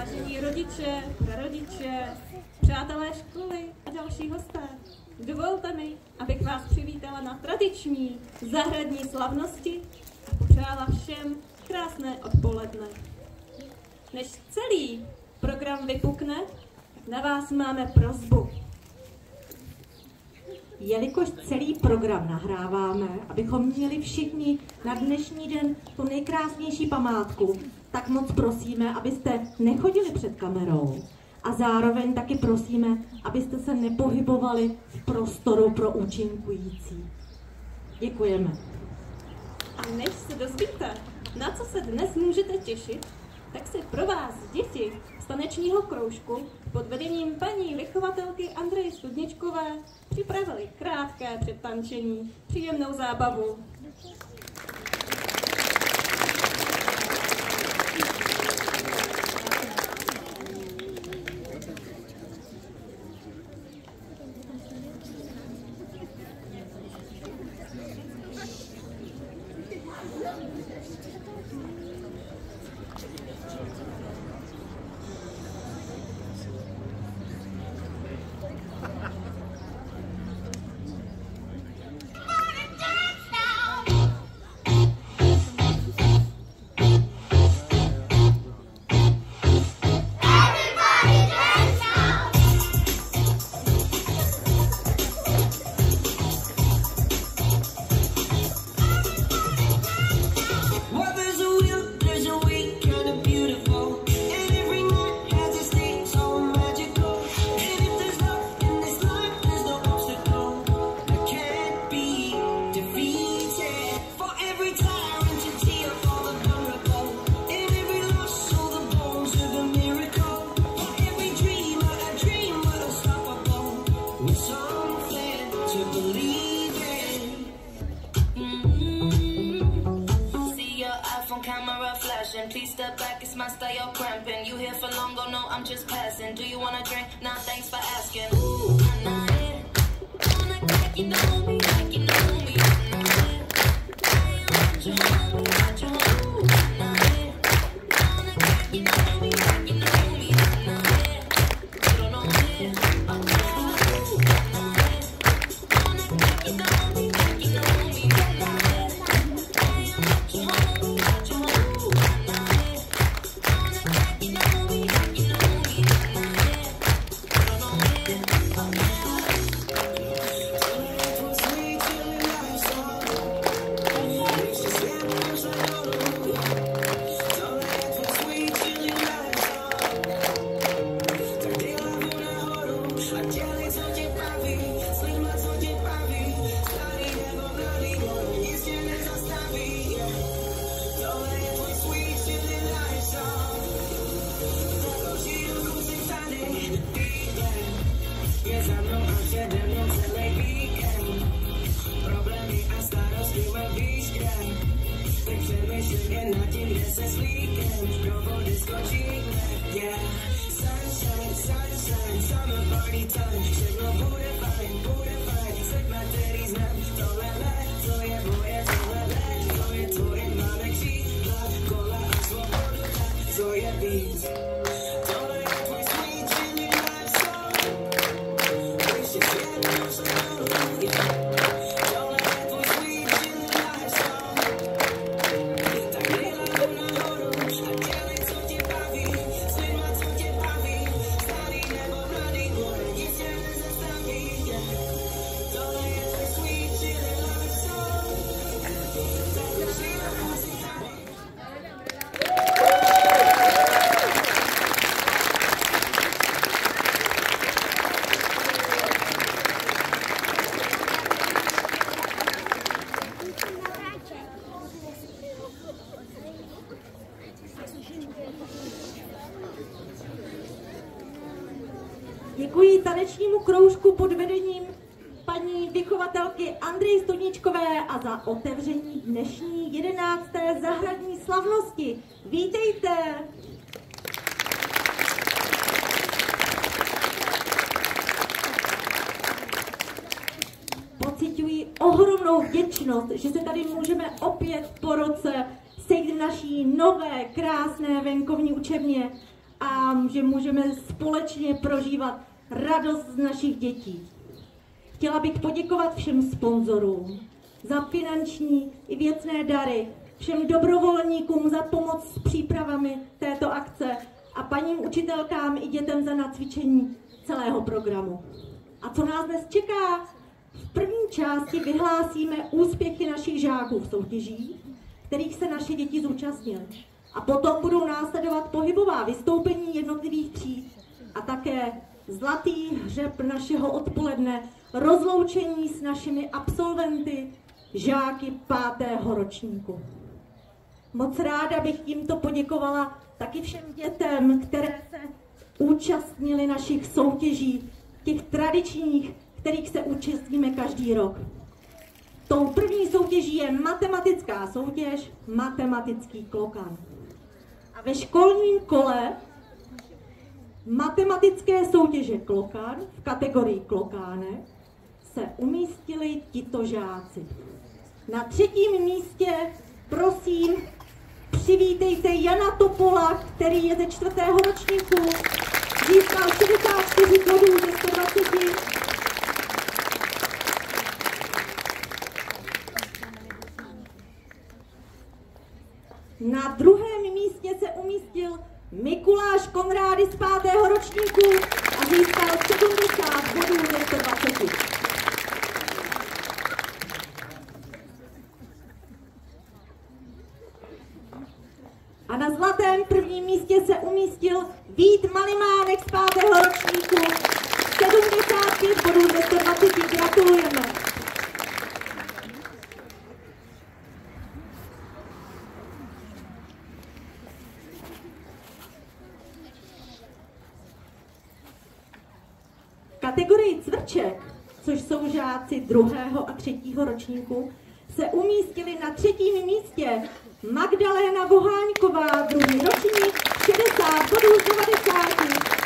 Vážení rodiče, prarodiče, přátelé školy a další hosté, dovolte mi, abych vás přivítala na tradiční zahradní slavnosti a popřála všem krásné odpoledne. Než celý program vypukne, na vás máme prosbu. Jelikož celý program nahráváme, abychom měli všichni na dnešní den tu nejkrásnější památku, tak moc prosíme, abyste nechodili před kamerou. A zároveň taky prosíme, abyste se nepohybovali v prostoru pro účinkující. Děkujeme. A než se dozvíte, na co se dnes můžete těšit, tak si pro vás, děti z tanečního kroužku pod vedením paní vychovatelky Andreji Studničkové připravili krátké předtančení, příjemnou zábavu. Please step back, it's my style, you're cramping. You here for long, go no, I'm just passing. Do you wanna drink? Nah, thanks for asking. Ooh, I'm not here. Wanna act like you know me, like you know me. I'm not here. I am not your homie, not your homie. I'm not here. Wanna act like you know me, like you know me. I'm not here. You don't know me. I'm not here. Wanna act like you know me, like you know me. I'm not here. I am not your homie, not your homie. Děkuji tanečnímu kroužku pod vedením paní vychovatelky Andreji Studničkové a za otevření dnešní 11. zahradní slavnosti. Vítejte! Pociťuji ohromnou vděčnost, že se tady můžeme opět po roce sejít v naší nové, krásné venkovní učebně a že můžeme společně prožívat radost z našich dětí. Chtěla bych poděkovat všem sponzorům za finanční i věcné dary, všem dobrovolníkům za pomoc s přípravami této akce a paním učitelkám i dětem za nacvičení celého programu. A co nás dnes čeká? V první části vyhlásíme úspěchy našich žáků v soutěžích, kterých se naše děti zúčastnily. A potom budou následovat pohybová vystoupení jednotlivých tříd a také zlatý hřeb našeho odpoledne, rozloučení s našimi absolventy, žáky 5. ročníku. Moc ráda bych tímto poděkovala taky všem dětem, které se účastnili našich soutěží, těch tradičních, kterých se účastníme každý rok. Tou první soutěží je matematická soutěž Matematický klokan. A ve školním kole matematické soutěže Klokan v kategorii klokánek se umístili tito žáci. Na 3. místě, prosím, přivítejte Jana Topola, který je ze 4. ročníku, získal 64 bodů ze 120. Na 2. místě se umístil Mikuláš Konrády z 5. ročníku a získal 70 bodů ze 120. A na zlatém 1. místě se umístil Vít Malimánek z 5. ročníku, 75 bodů ze 120. Gratulujeme. Kategorii cvrček, což jsou žáci 2. a 3. ročníku, se umístili na 3. místě Magdaléna Voháňková, 2. ročník, 60 bodů z 90.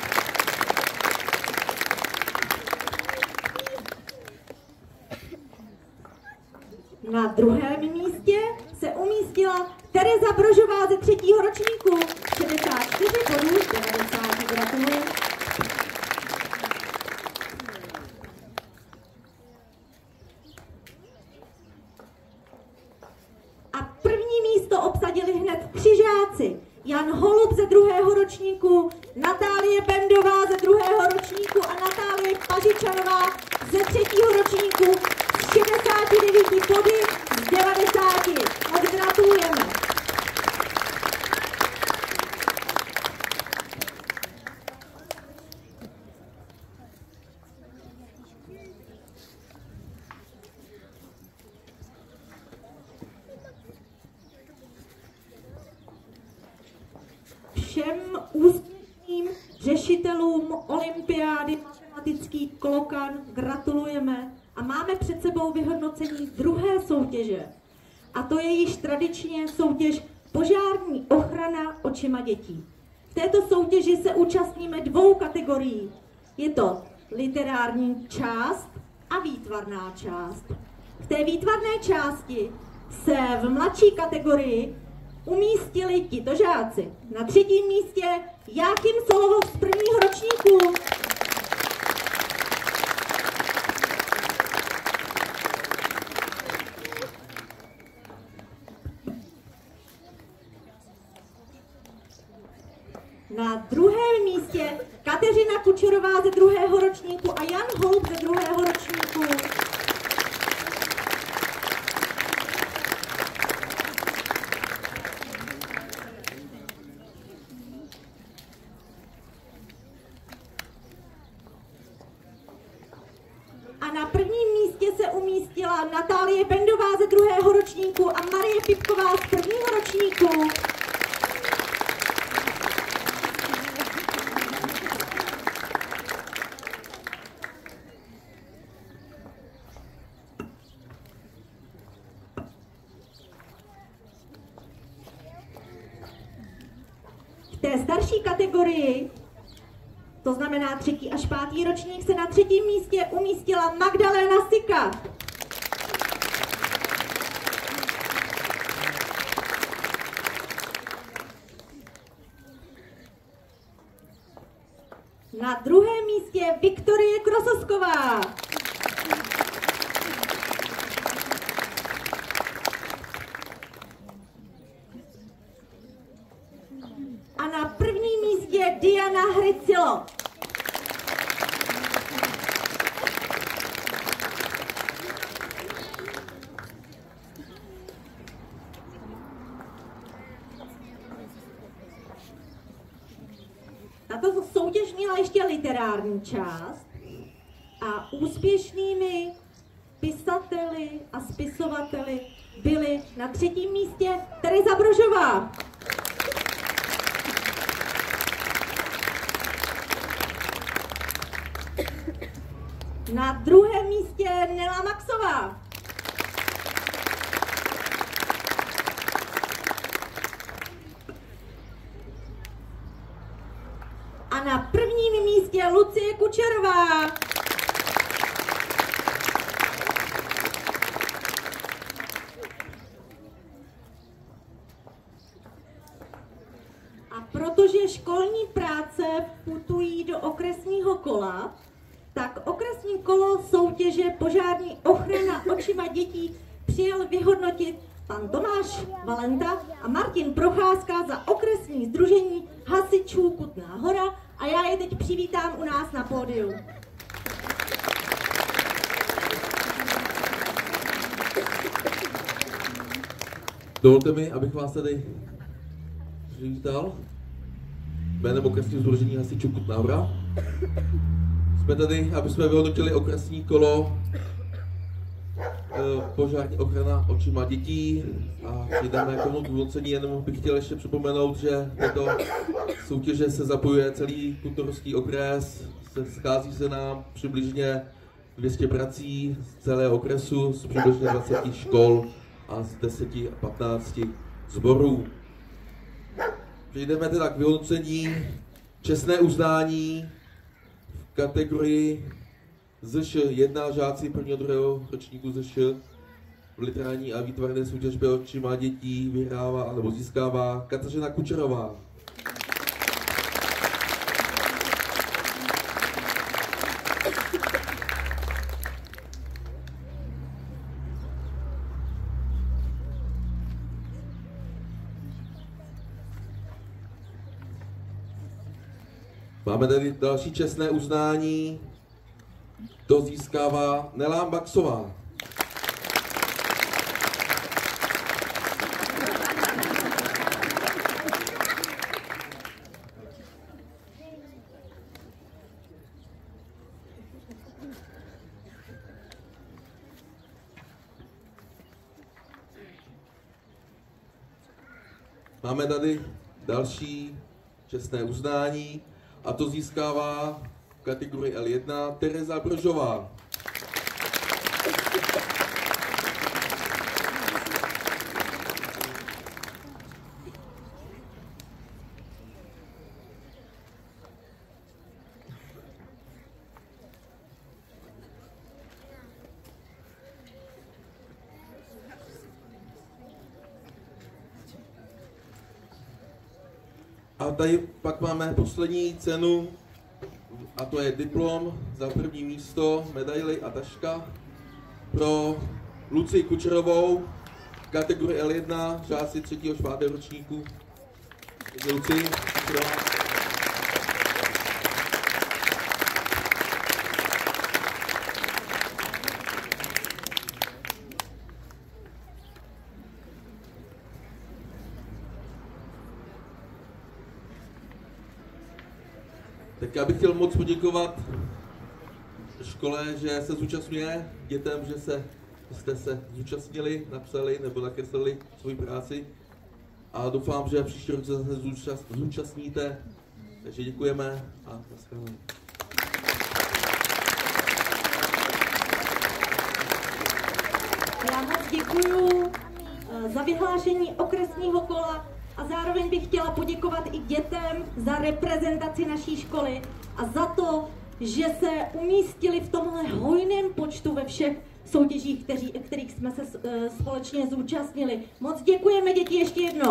Na 2. místě se umístila Tereza Brožová ze 3. ročníku, 64 bodů z 90. Gratuluji. Obsadili hned 3 žáci. Jan Holub ze 2. ročníku, Natálie Bendová ze 2. ročníku a Natálie Pažičanová ze 3. ročníku s 69 body z 90. Moc gratulujeme. Všem úspěšným řešitelům olympiády Matematický klokan gratulujeme a máme před sebou vyhodnocení 2. soutěže. A to je již tradičně soutěž Požární ochrana očima dětí. V této soutěži se účastníme 2 kategorií. Je to literární část a výtvarná část. V té výtvarné části se v mladší kategorii umístili tito žáci. Na 3. místě Jáchym Solovov z 1. ročníku. Na 2. místě Kateřina Kučerová ze 2. ročníku a Jan Holub ze 2. ročníku. A na 1. místě se umístila Natálie Bendová ze 2. ročníku a Marie Pipková z 1. ročníku. V té starší kategorii, to znamená 3. až 5. ročník, se na 3. místě umístila Magdaléna Sika. Na druhém místě Viktorie Krososková. A na prvním místě Diana Hricilo. Tato soutěž měla ještě literární část a úspěšnými pisateli a spisovateli byli na třetím místě Tereza Brožová. Na druhém místě Nela Maxová. A na prvním místě Lucie Kučerová. A protože školní práce putují do okresního kola, tak okresní kolo soutěže Požární ochrana očima dětí přijel vyhodnotit pan Tomáš Valenta a Martin Procházka za okresní sdružení hasičů Kutná Hora a já je teď přivítám u nás na pódiu. Dovolte mi, abych vás tady přivítal jménem okresního sdružení hasičů Kutná Hora. Jsme tady, aby jsme vyhodnotili okresní kolo Požární ochrana očima dětí a jdeme k tomu vyhodnocení, jenom bych chtěl ještě připomenout, že této soutěže se zapojuje celý Kutnohorský okres, schází se nám přibližně 200 prací z celého okresu, z přibližně 20 škol a z 10 a 15 sborů. Přejdeme teda k vyhodnocení čestné uznání v kategorii ZŠ 1 žáci 1. a 2. ročníku ZŠ v literární a výtvarné soutěžbě očima dětí vyhrává nebo získává Kateřina Kučerová. Máme tady další čestné uznání. To získává Nela Maxová. Máme tady další čestné uznání a to získává v kategorii L1 Tereza Brožová. A tady pak máme poslední cenu, a to je diplom za první místo, medaili a taška pro Lucii Kučerovou v kategorii L1, žáci 3. a 4. ročníku. Lucii Kučerová. Tak já bych chtěl moc poděkovat škole, že se zúčastňuje, dětem, že jste se zúčastnili, napsali nebo nakreslili svoji práci a doufám, že příští rok se zase zúčastníte, takže děkujeme a nashledanou. Já moc děkuju za vyhlášení okresního kola a zároveň bych chtěla poděkovat i dětem za reprezentaci naší školy a za to, že se umístili v tomhle hojném počtu ve všech soutěžích, kterých jsme se společně zúčastnili. Moc děkujeme, děti, ještě jednou.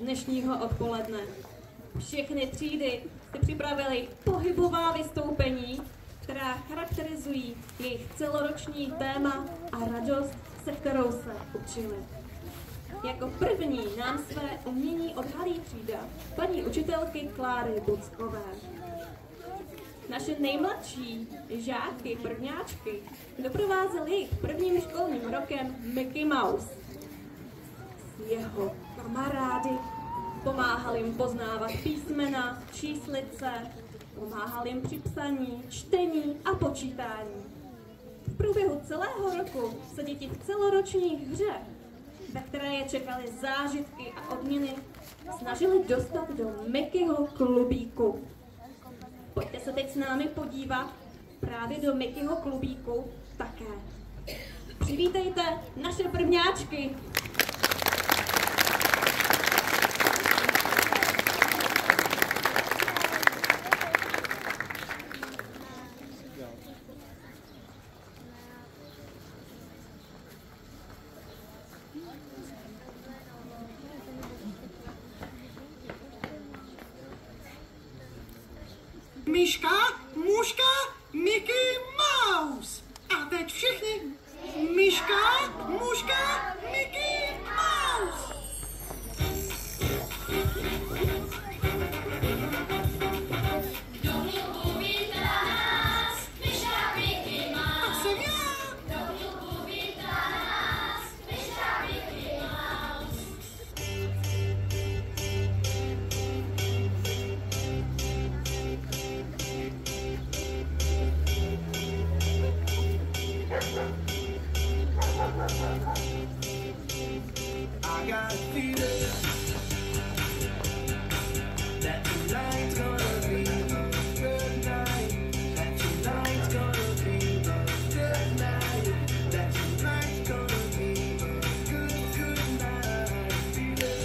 dnešního odpoledne. Všechny třídy si připravili pohybová vystoupení, která charakterizují jejich celoroční téma a radost, se kterou se učili. Jako první nám své umění odhalí třída paní učitelky Kláry Buckové. Naše nejmladší žáky, prvňáčky, doprovázel jejich prvním školním rokem Mickey Mouse. S jeho kamarády pomáhal jim poznávat písmena, číslice, pomáhal jim při psaní, čtení a počítání. V průběhu celého roku se děti v celoroční hře, ve které je čekaly zážitky a odměny, snažili dostat do Mickeyho klubíku. Pojďte se teď s námi podívat právě do Mickeyho klubíku také. Přivítejte naše prvňáčky. Myška, muška, Mickey Mouse. A teď všichni. Myška, muška, Mickey Mouse. A jsem já. I got a feeling that tonight's gonna be a good night. That tonight's gonna be a good night. That tonight's gonna be a good night. Feeling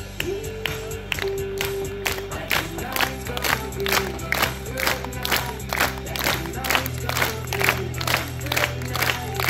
that tonight's gonna be a good night. That tonight's gonna be a good night.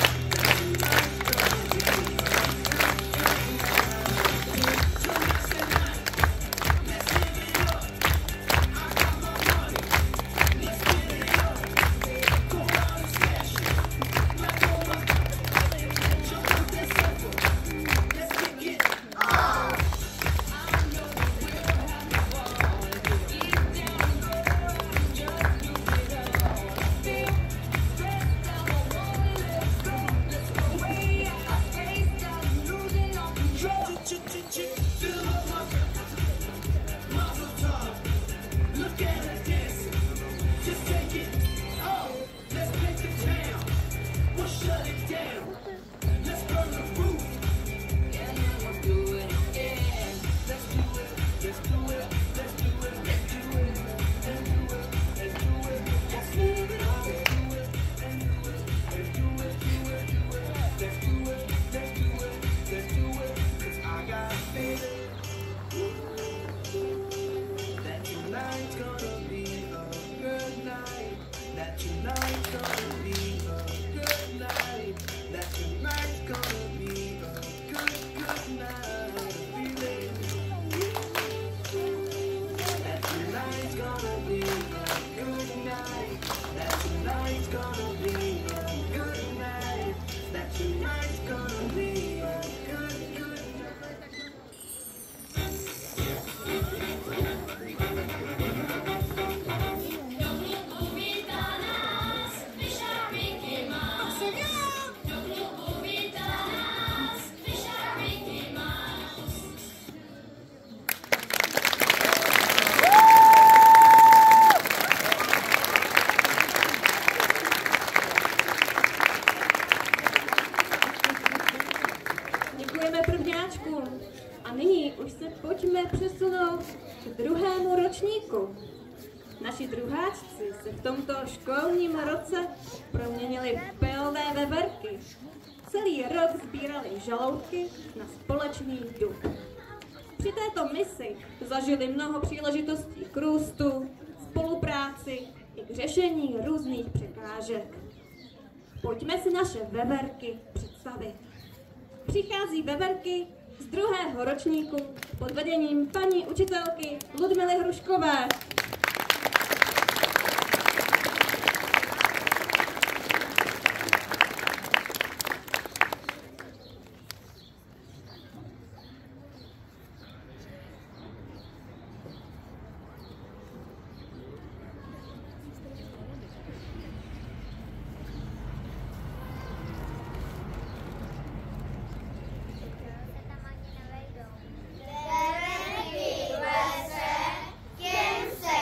Naši druháčci se v tomto školním roce proměnili v pelové veverky. Celý rok sbírali žaloudky na společný duch. Při této misi zažili mnoho příležitostí k růstu, spolupráci i k řešení různých překážek. Pojďme si naše veverky představit. Přichází veverky z 2. ročníku pod vedením paní učitelky Ludmily Hruškové. Quien se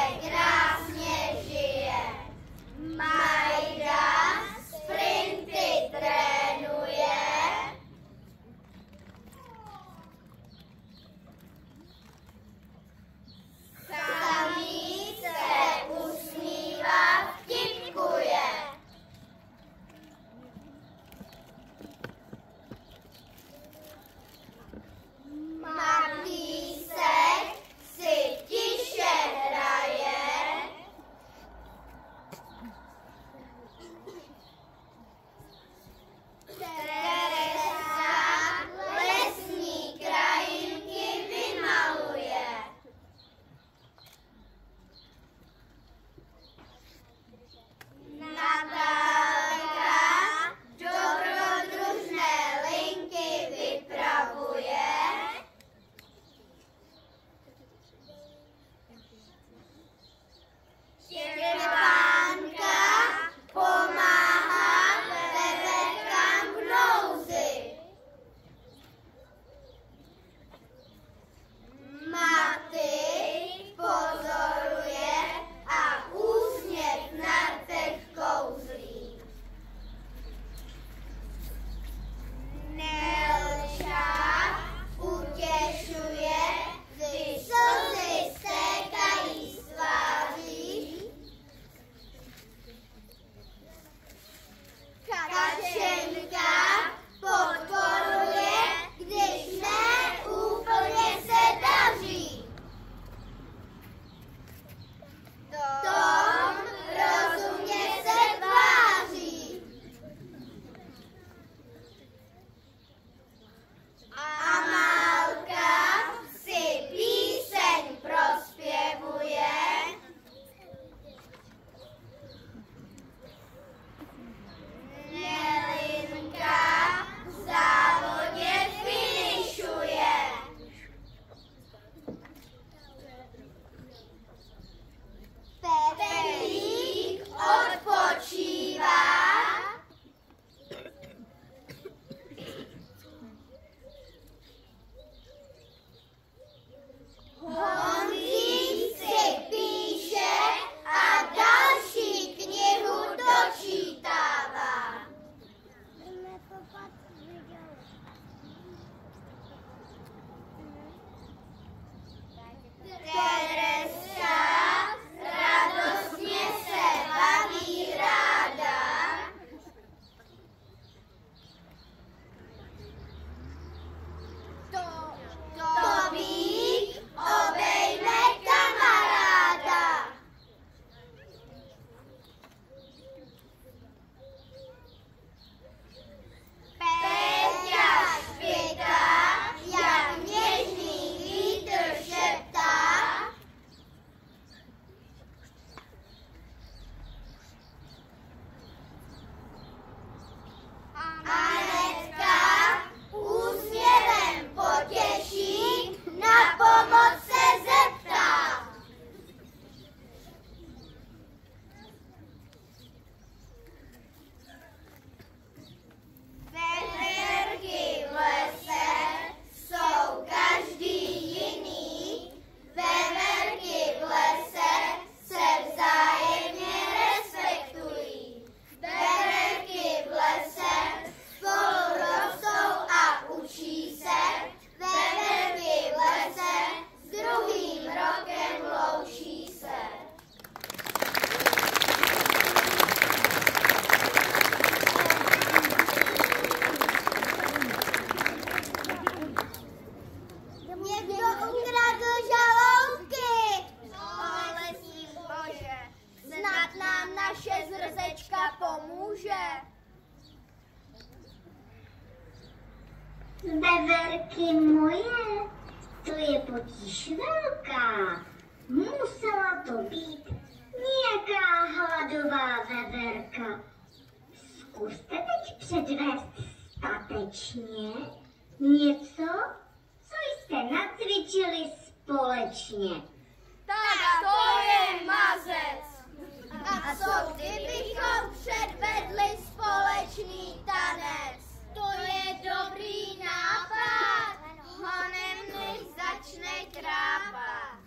Veverky moje, to je potíž velká. Musela to být nějaká hladová veverka. Zkuste teď předvést statečně něco, co jste nacvičili společně. Tak to je mazec. A co kdybychom předvedli společný tanec? To je dobrý nápad. Honem než začne krápat.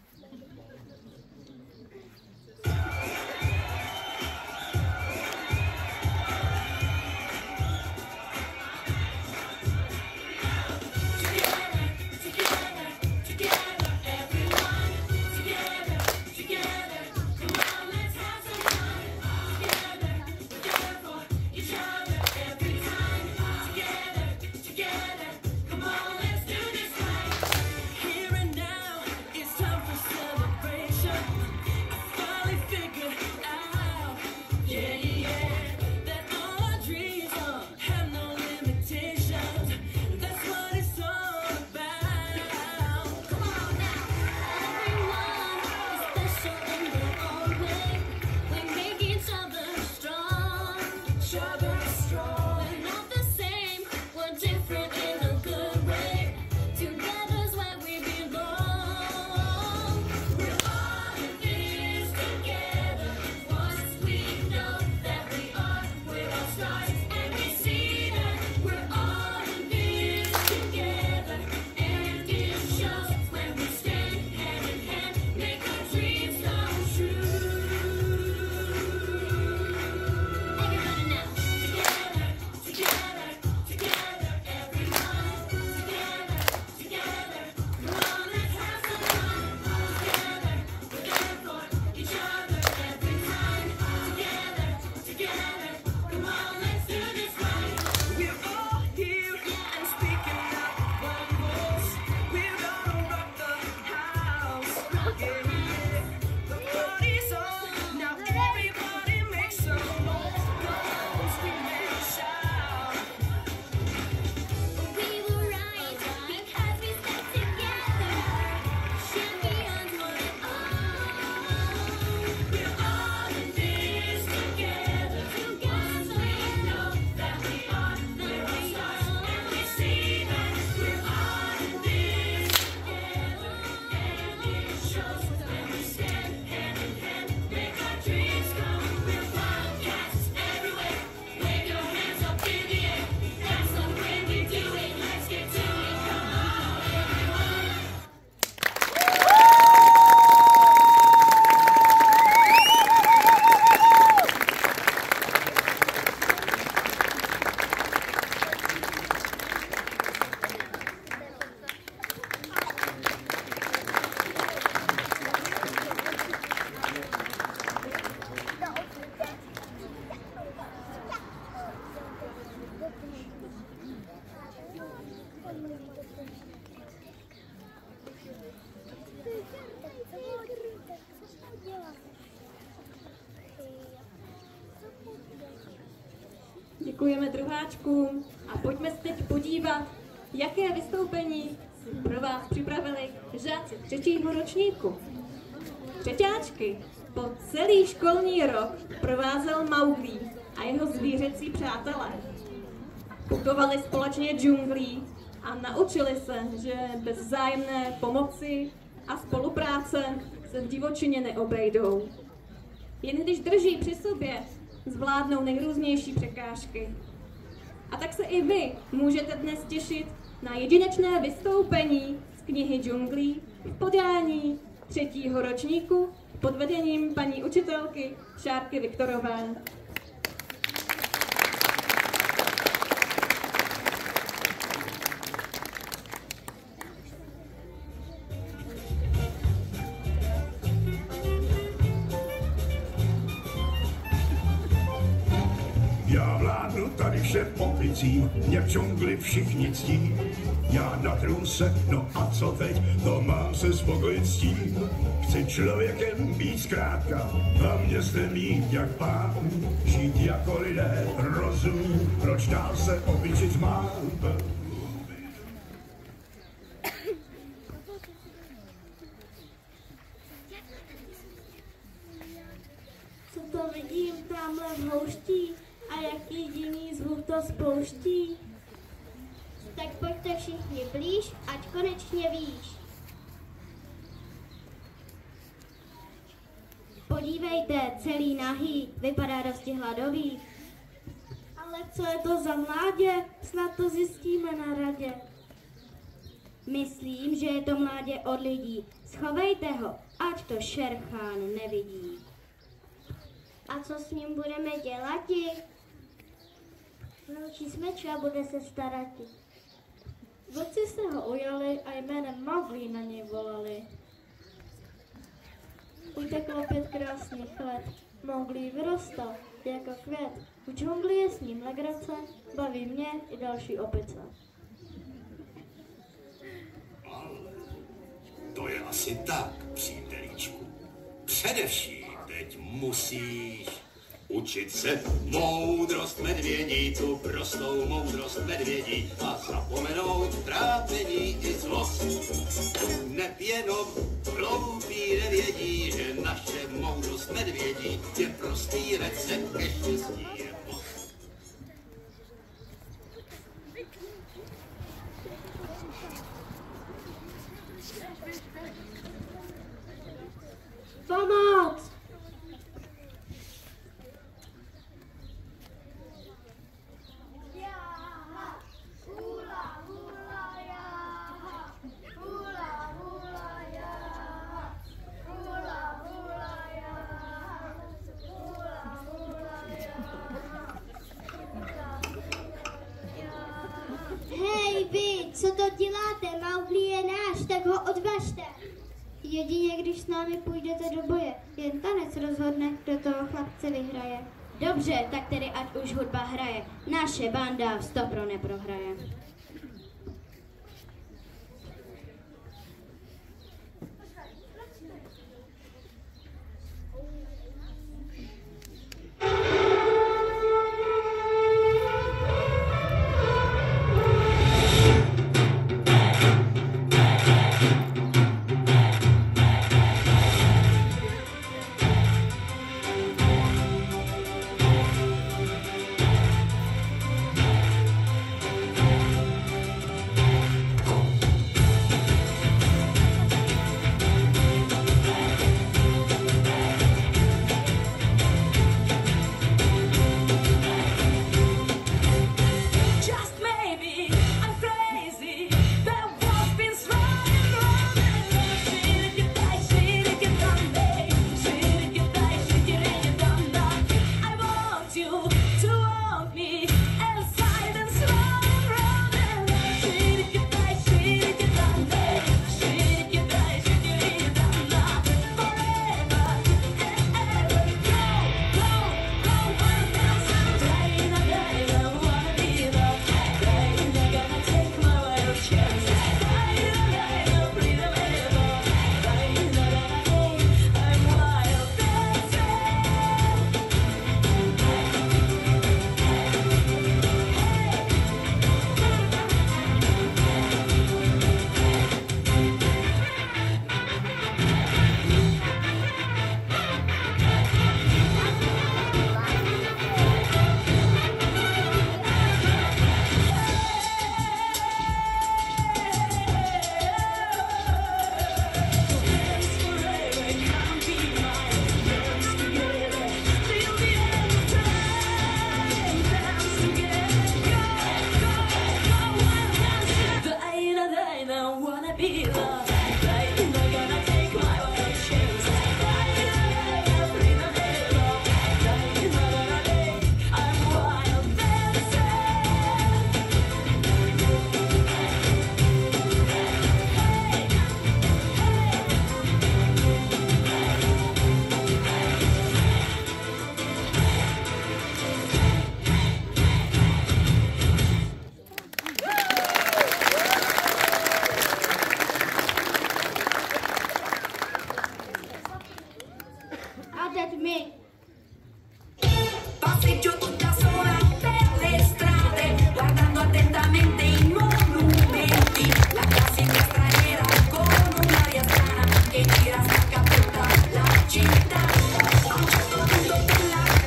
Děkujeme druháčkům a pojďme se teď podívat, jaké vystoupení si pro vás připravili žáci třetího ročníku. Třeťáčky po celý školní rok provázel Mauglí a jeho zvířecí přátelé. Putovali společně džunglí a naučili se, že bez vzájemné pomoci a spolupráce se v divočině neobejdou. Jen když drží při sobě, zvládnou nejrůznější překážky. A tak se i vy můžete dnes těšit na jedinečné vystoupení z knihy Džunglí v podání třetího ročníku pod vedením paní učitelky Šárky Viktorové. Já vládnu tady všem opicím, mě v džungli všichni ctí. Já na trůse, no a co teď, to mám se spokojit s tím. Chci člověkem být zkrátka a městem jít jak pán. Žít jako lidé, rozumí, proč dál se opičit mám. vidím tamhle v houští a jaký divný zvuk to spouští. Tak pojďte všichni blíž, ať konečně víš. Podívejte, celý nahý, vypadá dosti hladový. Ale co je to za mládě? Snad to zjistíme na radě. Myslím, že je to mládě od lidí. Schovejte ho, ať to Šerchán nevidí. A co s ním budeme dělati? Naučí jsme a bude se starati. Vlci se ho ujali a jménem Mowgli na něj volali. Uteklo 5 krásných let. Mowgli vyrostal jako květ. U džungli je s ním legrace, baví mě i další opice. To je asi tak, přítelíčku. Především teď musíš učit se moudrost medvědí, tu prostou moudrost medvědí a zapomenout trápení i zlost. Neb jenom hloupí nevědí, že naše moudrost medvědí je prostý recept ke štěstí je moc. Pomoc! Hej vy, co to děláte? Mowgli je náš, tak ho odvažte. Jedině, když s námi půjdete do boje. Jen tanec rozhodne, kdo toho chlapce vyhraje. Dobře, tak tedy ať už hudba hraje. Naše banda v stopro neprohraje. Passeggio tutta sola per le strade, guardando attentamente i monumenti. La classica straniera con un'aria strana che gira, stacca tutta la città. A un certo punto della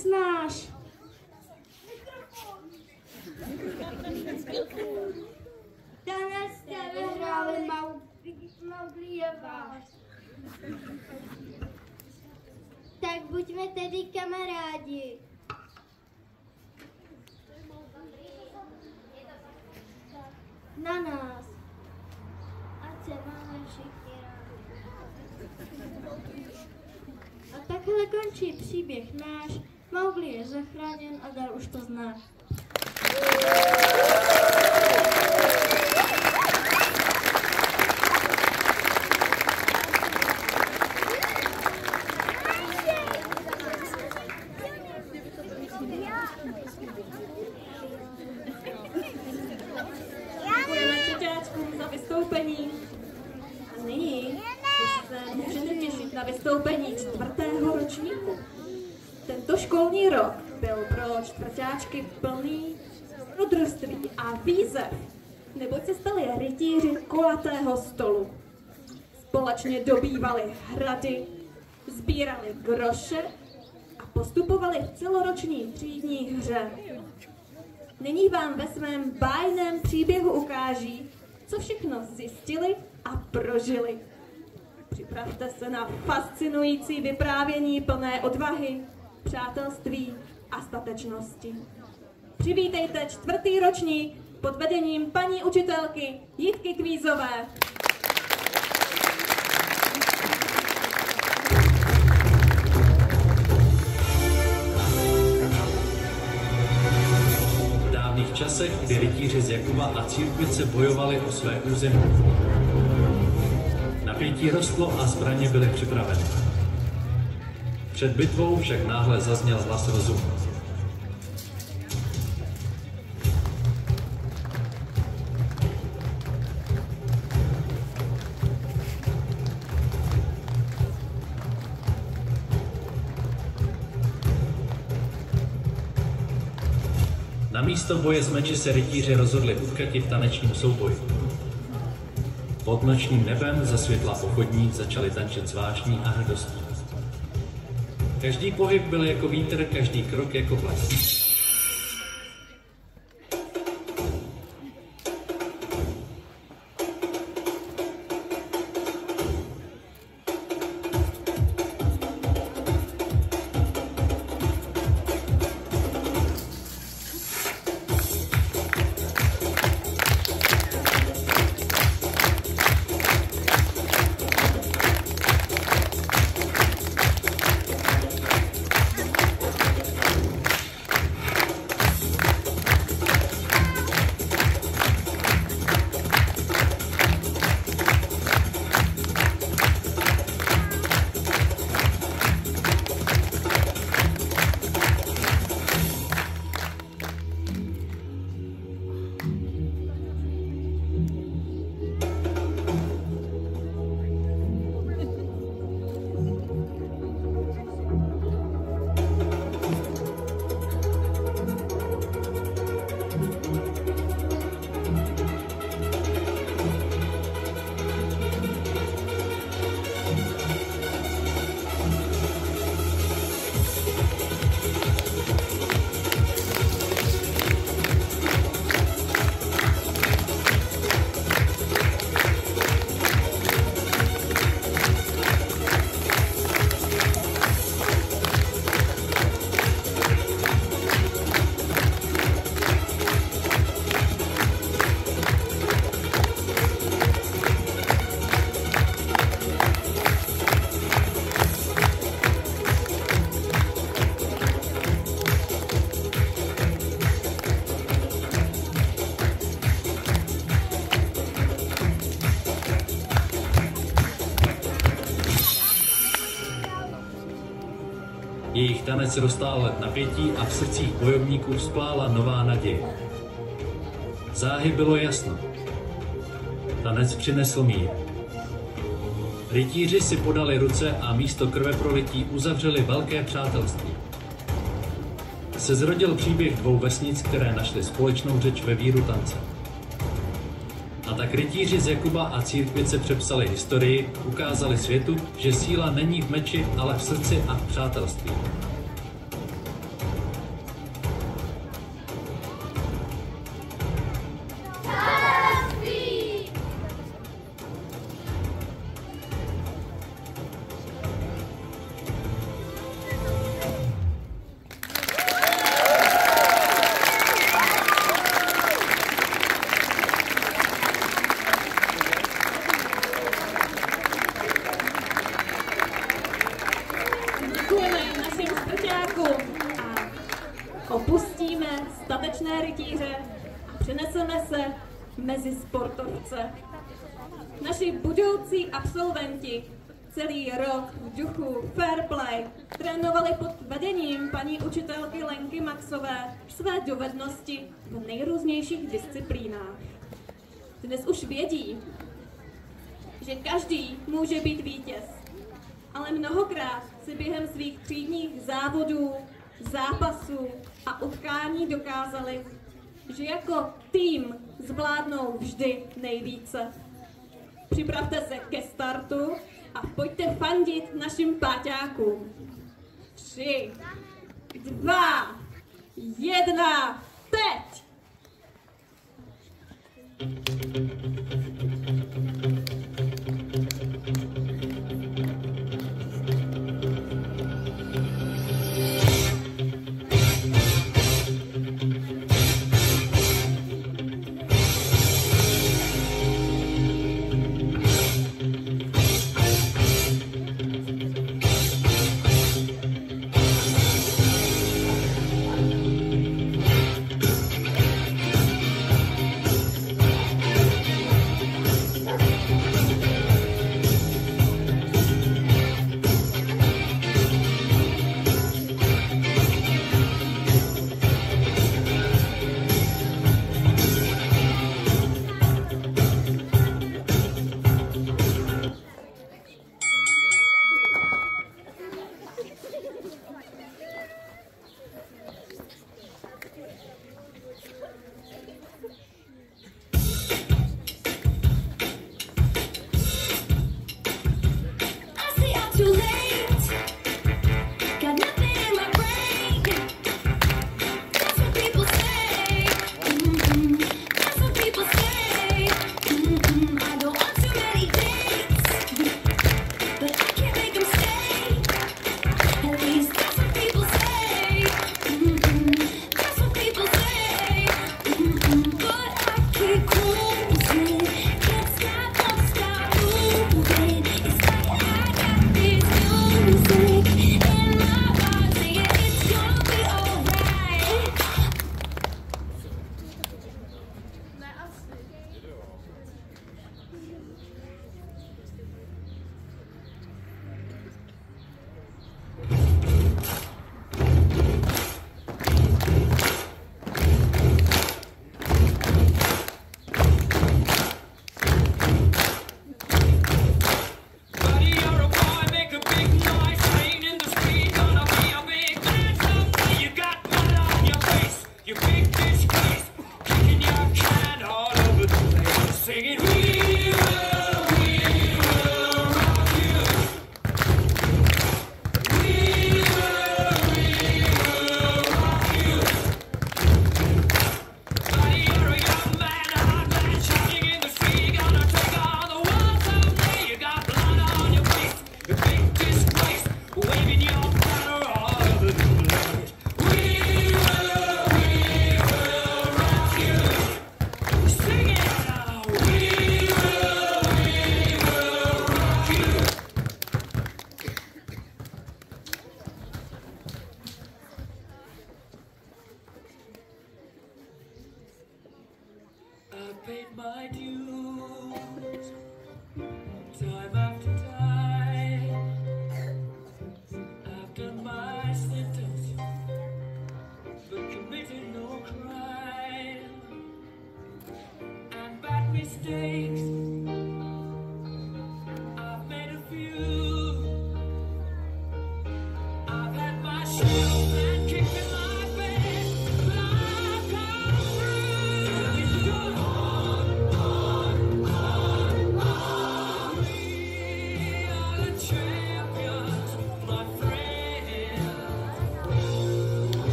tanec náš. Tanec jste vyhráli Mauglieva. Tak buďme tedy kamarádi. Na nás. Ať se máme všichni rádi. A takhle končí příběh náš. Mowgli je zachráněn a dál už to zná. Děkujeme čeťáčkům za vystoupení. A nyní už se můžete těšit na vystoupení 4. ročníku. Tento školní rok byl pro čtvrťáčky plný dobrodružství a výzev, neboť se stali rytíři kulatého stolu. Společně dobývali hrady, sbírali groše a postupovali v celoroční třídní hře. Nyní vám ve svém bájném příběhu ukáží, co všechno zjistili a prožili. Připravte se na fascinující vyprávění plné odvahy, přátelství a statečnosti. Přivítejte 4. ročník pod vedením paní učitelky Jitky Kvízové. V dávných časech, kdy rytíři z Jakuba a Církvice bojovali o své území. Napětí rostlo a zbraně byly připraveny. Před bitvou však náhle zazněl hlas rozumu. Na místo boje s meči se rytíři rozhodli utkati v tanečním souboji. Pod nočním nebem za světla pochodní začali tančit s vášní a hrdostí. Každý pohyb byl jako vítr, každý krok jako blesk. Jejich tanec roztál let napětí a v srdcích bojovníků vzplála nová naděje. Záhy bylo jasno. Tanec přinesl mír. Rytíři si podali ruce a místo krveprolití uzavřeli velké přátelství. Se zrodil příběh dvou vesnic, které našly společnou řeč ve víru tance. A tak rytíři z Jakuba a Církvice přepsali historii, ukázali světu, že síla není v meči, ale v srdci a v přátelství. Opustíme statečné rytíře a přeneseme se mezi sportovce. Naši budoucí absolventi celý rok v duchu fair play trénovali pod vedením paní učitelky Lenky Maxové své dovednosti v nejrůznějších disciplínách. Dnes už vědí, že každý může být vítěz, ale mnohokrát si během svých třídních závodů, zápasů a utkání dokázali, že jako tým zvládnou vždy nejvíce. Připravte se ke startu a pojďte fandit našim páťákům. 3, 2, 1, teď!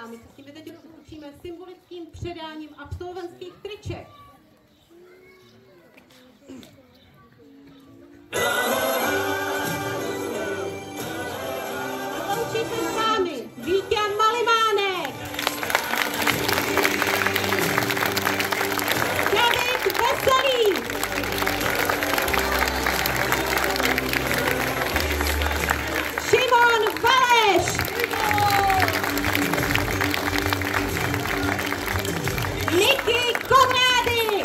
my se s nimi teď učíme symbolickým předáním absolventských triček. Loučí se s vámi Vítěn Malimánek, David Veselý, Šimon Valeš, Niky Konrády,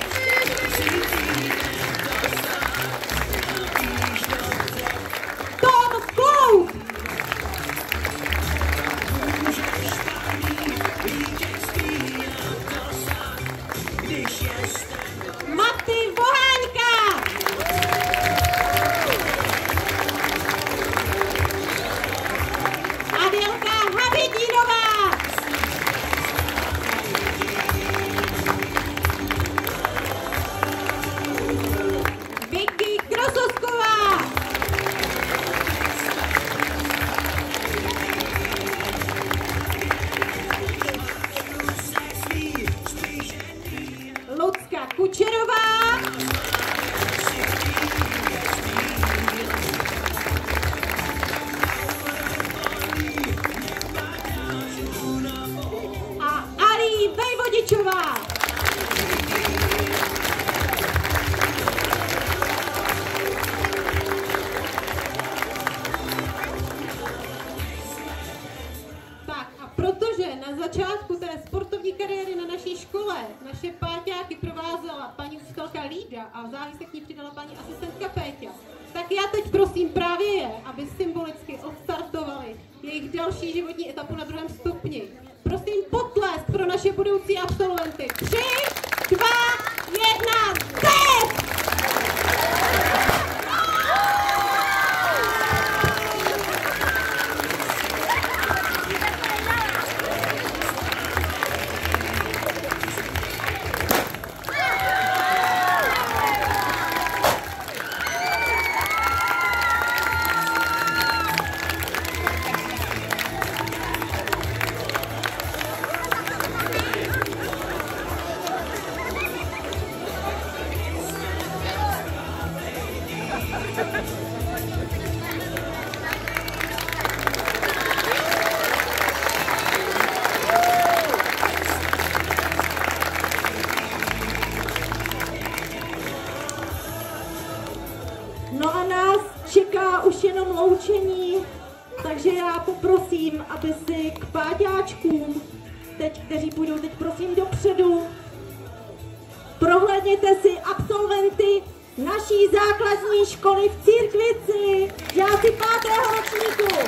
Tom Kloup, Maty Voháňka, Adélka Havidínová, Vicky Krososková, Lucka Kučerová, a Ari Vejvodičová. Tak a protože na začátku té sportovní kariéry na naší škole naše páťáky provázela paní učitelka Lída a záhy se k ní přidala paní asistentka Péťa, tak já teď prosím právě je, aby symbolicky odstartovali jejich další životní etapu na 2. stupni. Prosím potlesk pro naše budoucí absolventy. 3, 2, 1, teď! No a nás čeká už jenom loučení, takže já poprosím, aby si k páťáčkům, kteří půjdou teď prosím dopředu, prohlédněte si absolventy naší základní školy v Církvici, žáci 5. ročníku.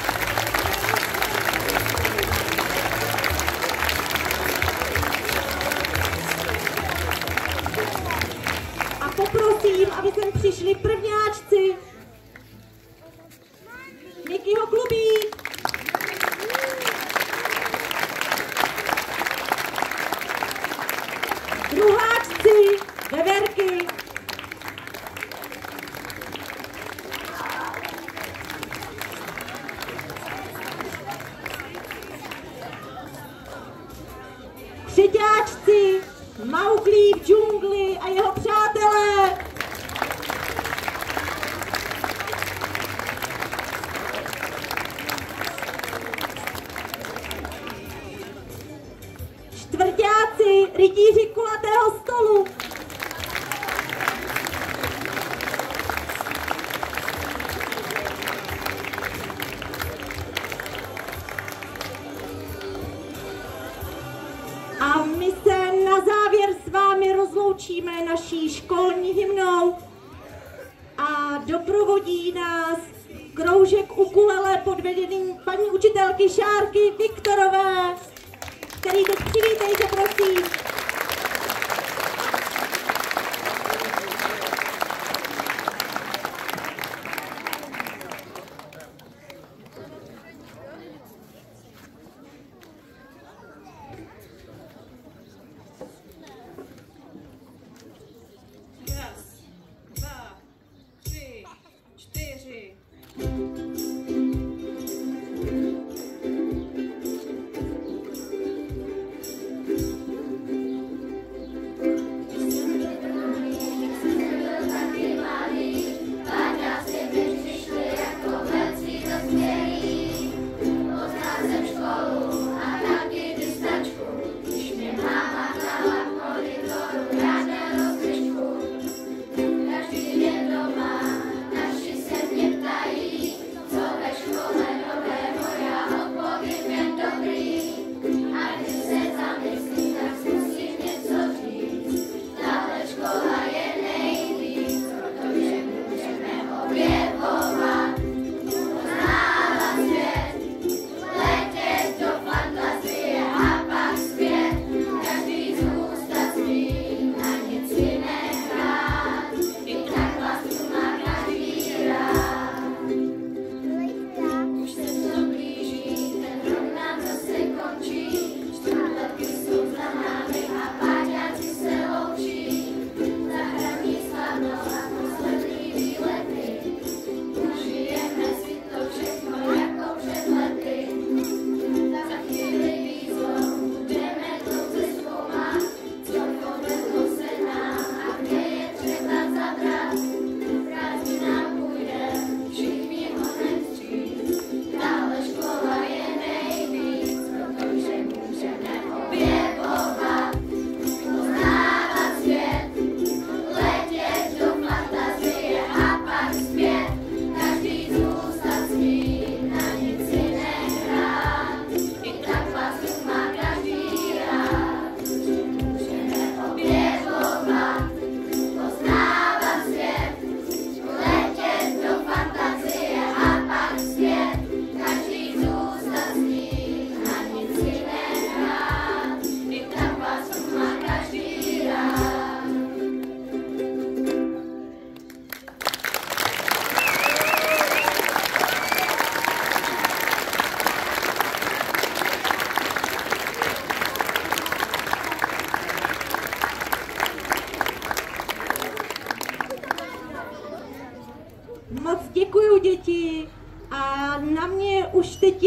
A poprosím, aby sem přišli prvňáčci. Nikyho Klubík. Druháčci, Veverky. Třeťáčci, Mauglí v džungli a jeho přátelé. Čtvrťáci, rytíři kulatého stolu. A my se na závěr s vámi rozloučíme naší školní hymnou a doprovodí nás kroužek ukulele pod vedením paní učitelky Šárky Viktorové, který teď přivítejte, prosím. Raz, 2, 3, 4.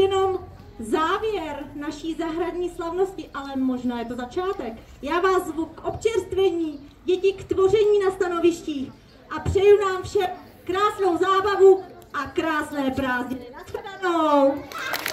jenom závěr naší zahradní slavnosti, ale možná je to začátek. Já vás zvu k občerstvení, děti k tvoření na stanovištích a přeju nám všem krásnou zábavu a krásné prázdniny. Nashledanou!